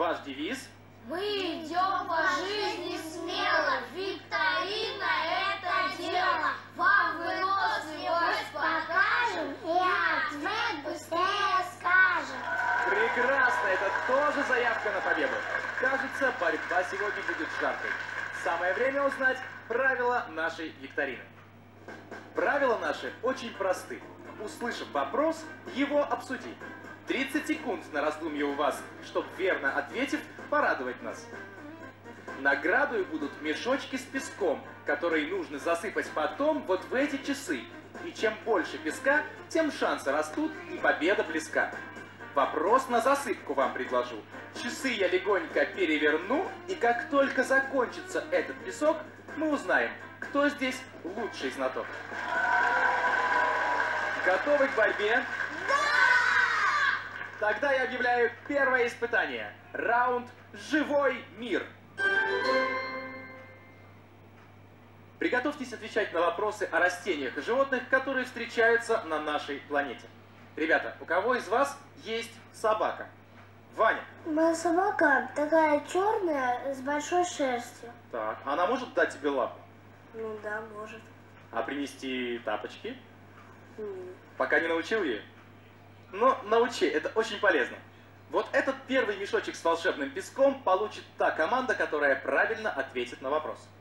Ваш девиз? Мы идем по жизни смело, викторина это дело. Вам выносливость покажем и ответ быстрее скажем. Прекрасно, это тоже заявка на победу. Кажется, борьба сегодня будет жаркой. Самое время узнать правила нашей викторины. Правила наши очень просты. Услышав вопрос, его обсуди. 30 секунд на раздумье у вас, чтобы верно ответив, порадовать нас. Наградой будут мешочки с песком, которые нужно засыпать потом вот в эти часы. И чем больше песка, тем шансы растут и победа близка. Вопрос на засыпку вам предложу. Часы я легонько переверну, и как только закончится этот песок, мы узнаем, кто здесь лучший знаток. Готовы к борьбе? Да! Тогда я объявляю первое испытание. Раунд «Живой мир». Приготовьтесь отвечать на вопросы о растениях и животных, которые встречаются на нашей планете. Ребята, у кого из вас есть собака? Ваня. Моя собака такая черная с большой шерстью. Так, она может дать тебе лапу? Ну да, может. А принести тапочки? Нет. Пока не научил ее? Но научи, это очень полезно. Вот этот первый мешочек с волшебным песком получит та команда, которая правильно ответит на вопрос.